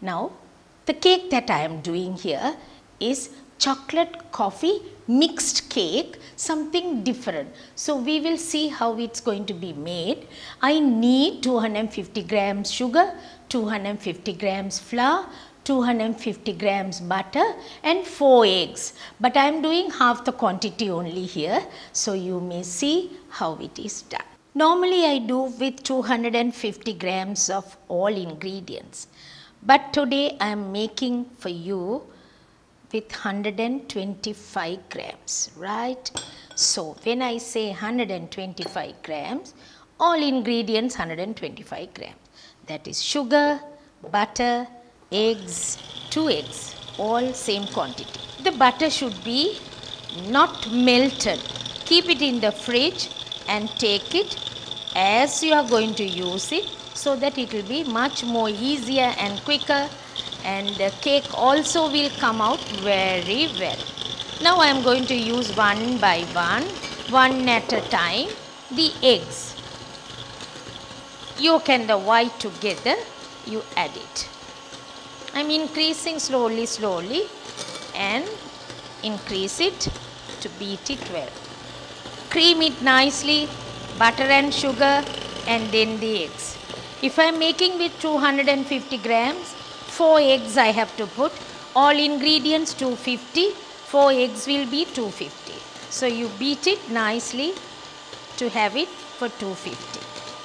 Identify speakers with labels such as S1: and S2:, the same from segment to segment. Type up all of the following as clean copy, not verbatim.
S1: Now the cake that I am doing here is chocolate coffee mixed cake, something different. So we will see how it's going to be made. I need 250 grams sugar, 250 grams flour, 250 grams butter and 4 eggs. But I am doing half the quantity only here. So you may see how it is done. Normally I do with 250 grams of all ingredients. But today I am making for you with 125 grams, right? So when I say 125 grams, all ingredients 125 grams. That is sugar, butter, eggs, 2 eggs, all same quantity. The butter should be not melted. Keep it in the fridge and take it as you are going to use it, so that it will be much more easier and quicker, and the cake also will come out very well. Now I am going to use one by one at a time, the eggs. Yolk and the white together, you add it. I am increasing slowly and increase it to beat it well. Cream it nicely, butter and sugar, and then the eggs. If I am making with 250 grams, 4 eggs I have to put. All ingredients 250, 4 eggs will be 250. So you beat it nicely to have it for 250.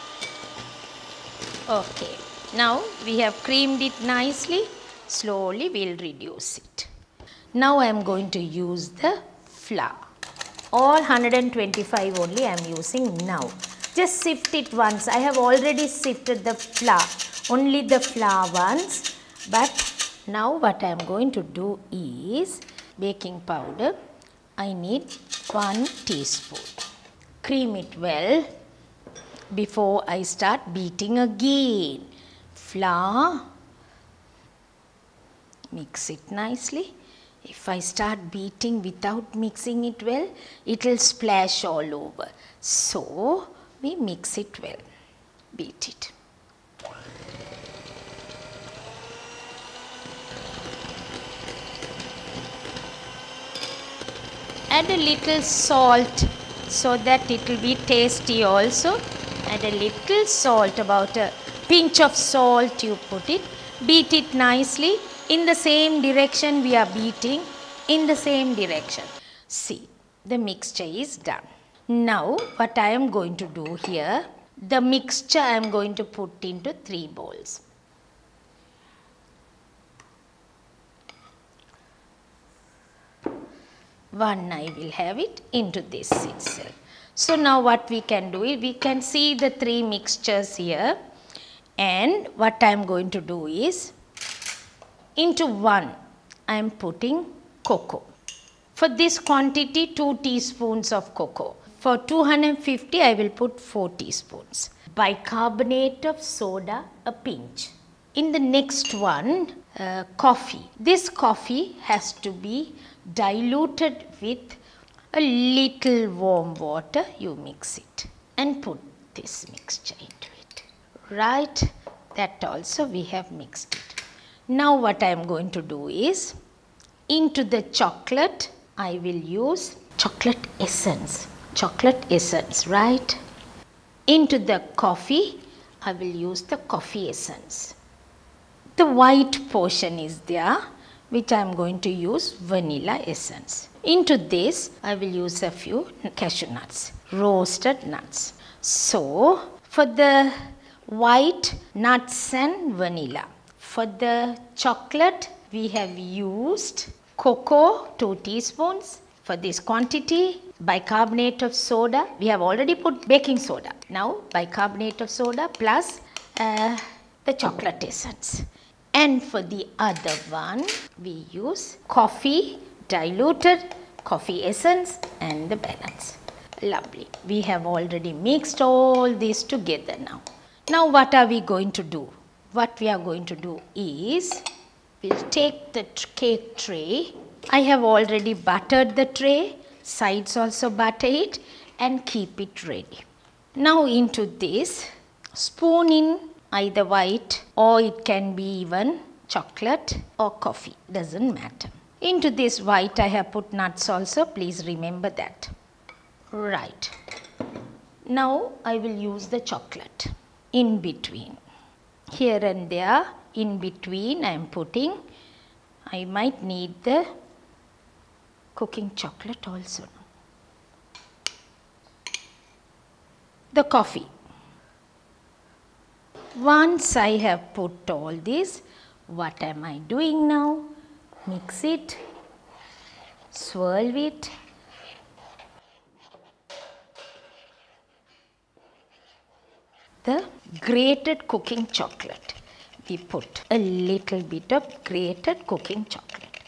S1: Okay, now we have creamed it nicely. Slowly we will reduce it. Now I am going to use the flour. All 125 only I am using now. Just sift it once. I have already sifted the flour, only the flour once. But now what I am going to do is baking powder. I need 1 teaspoon. Cream it well before I start beating again. Flour, mix it nicely. If I start beating without mixing it well, it will splash all over. So we mix it well, beat it. Add a little salt so that it will be tasty also. Add a little salt, about a pinch of salt you put it. Beat it nicely. In the same direction we are beating, in the same direction. See, the mixture is done. Now what I am going to do here, the mixture I am going to put into 3 bowls. One I will have it into this itself. So now what we can do is, we can see the 3 mixtures here, and what I am going to do is, into one I am putting cocoa. For this quantity 2 teaspoons of cocoa. For 250 I will put 4 teaspoons. Bicarbonate of soda, a pinch. In the next one, coffee. This coffee has to be diluted with a little warm water. You mix it and put this mixture into it. Right, that also we have mixed it. Now what I am going to do is, into the chocolate I will use chocolate essence, right. Into the coffee I will use the coffee essence. The white portion is there, which I am going to use vanilla essence. Into this I will use a few cashew nuts, roasted nuts. So for the white, nuts and vanilla. For the chocolate we have used cocoa 2 teaspoons. For this quantity, bicarbonate of soda, we have already put baking soda. Now bicarbonate of soda plus the chocolate essence. And for the other one we use coffee, diluted coffee essence and the balance. Lovely. We have already mixed all this together now. Now what are we going to do? What we are going to do is, we'll take the cake tray. I have already buttered the tray, sides also butter it and keep it ready. Now into this, spoon in either white or it can be even chocolate or coffee, doesn't matter. Into this white I have put nuts also, please remember that. Right. Now I will use the chocolate in between. Here and there, in between I am putting, I might need the cooking chocolate also. The coffee. Once I have put all this, what am I doing now? Mix it, swirl it. The grated cooking chocolate. We put a little bit of grated cooking chocolate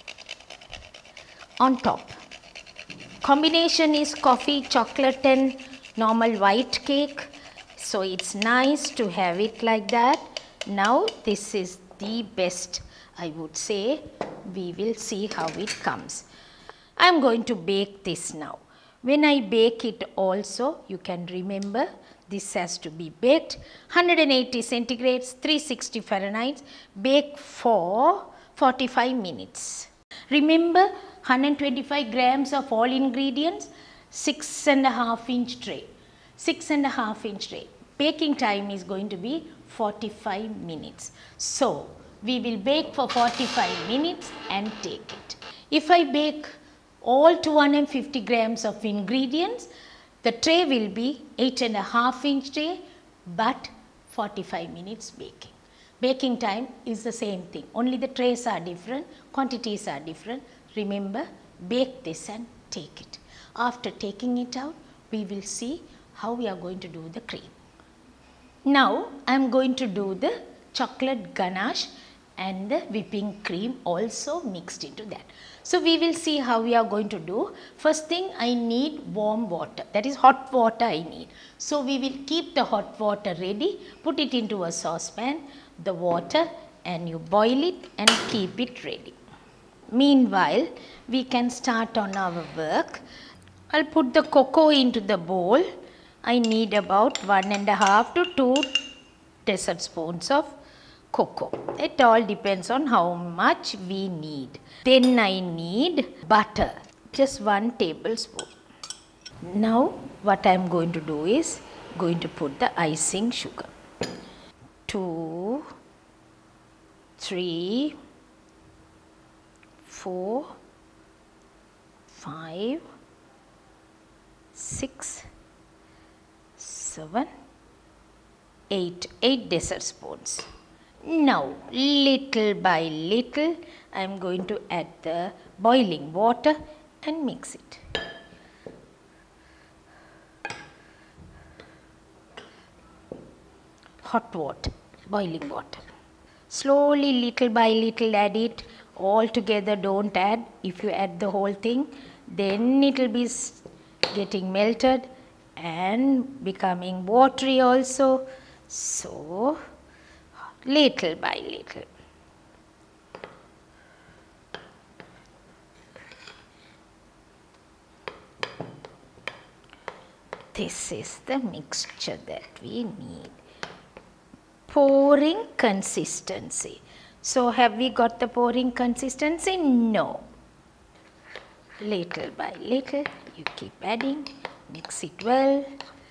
S1: on top. Combination is coffee, chocolate and normal white cake. So it's nice to have it like that. Now this is the best, I would say. We will see how it comes. I am going to bake this now. When I bake it also, you can remember this has to be baked 180 centigrades, 360 Fahrenheit, bake for 45 minutes. Remember 125 grams of all ingredients, 6.5 inch tray. 6.5 inch tray. Baking time is going to be 45 minutes. So, we will bake for 45 minutes and take it. If I bake all 250 grams of ingredients, the tray will be 8.5 inch tray but 45 minutes baking. Baking time is the same thing, only the trays are different, quantities are different. Remember, bake this and take it. After taking it out, we will see how we are going to do the cream. Now, I am going to do the chocolate ganache and the whipping cream also mixed into that. So, we will see how we are going to do. First thing, I need warm water, that is hot water I need. So, we will keep the hot water ready, put it into a saucepan, the water, and you boil it and keep it ready. Meanwhile, we can start on our work. I'll put the cocoa into the bowl. I need about 1.5 to 2 dessert spoons of cocoa. It all depends on how much we need. Then I need butter, just 1 tablespoon. Now what I am going to do is going to put the icing sugar. 2, 3, 4, 5, 6, 7, 8 dessert spoons. Now little by little I am going to add the boiling water and mix it. Hot water, boiling water. Slowly little by little add it, all together don't add. If you add the whole thing, then it will be getting melted and becoming watery also. So, little by little. This is the mixture that we need. Pouring consistency. So, have we got the pouring consistency? No. Little by little, you keep adding, mix it well.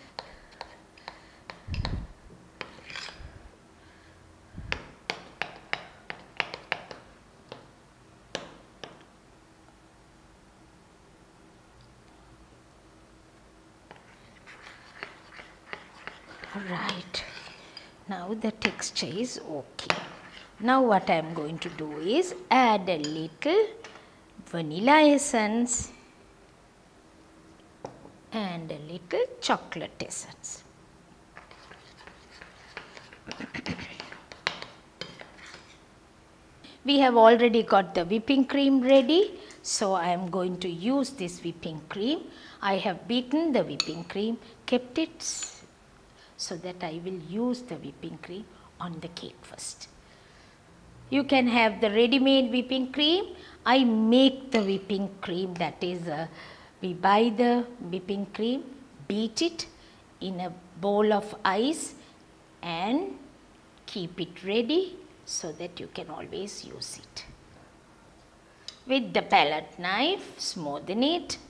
S1: Right. Now the texture is okay. Now what I am going to do is add a little vanilla essence and a little chocolate essence. We have already got the whipping cream ready. So, I am going to use this whipping cream. I have beaten the whipping cream, kept it so that I will use the whipping cream on the cake first. You can have the ready-made whipping cream. I make the whipping cream, that is we buy the whipping cream, beat it in a bowl of ice and keep it ready so that you can always use it. With the palette knife, smoothen it.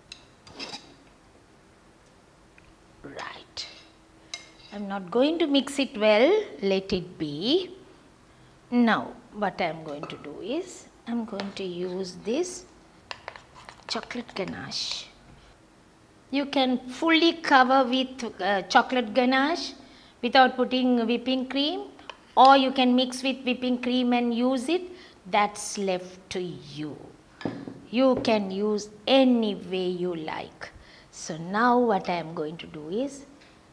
S1: Right. I am not going to mix it well, let it be. Now, what I am going to do is, I am going to use this chocolate ganache. You can fully cover with chocolate ganache without putting whipping cream, or you can mix with whipping cream and use it. That's left to you. You can use any way you like. So now what I am going to do is,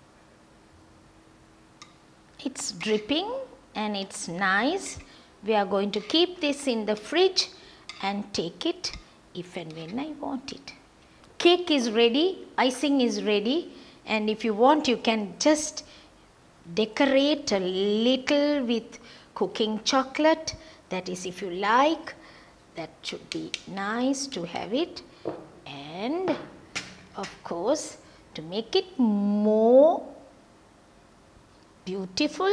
S1: it's dripping and it's nice. We are going to keep this in the fridge and take it if and when I want it. Cake is ready, icing is ready, and if you want you can just decorate a little with cooking chocolate. That is, if you like, that should be nice to have it. And of course, to make it more beautiful,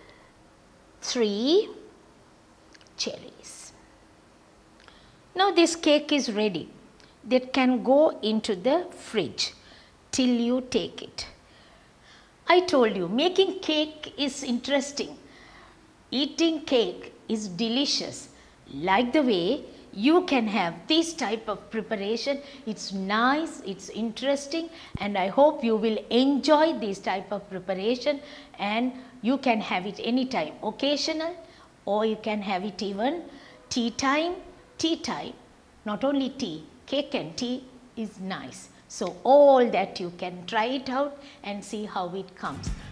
S1: 3 cherries. Now this cake is ready. That can go into the fridge till you take it. I told you, making cake is interesting. Eating cake is delicious. Like the way you can have this type of preparation. It's nice, it's interesting, and I hope you will enjoy this type of preparation, and you can have it anytime, occasional, or you can have it even tea time, not only tea, cake and tea is nice. So all that you can try it out and see how it comes.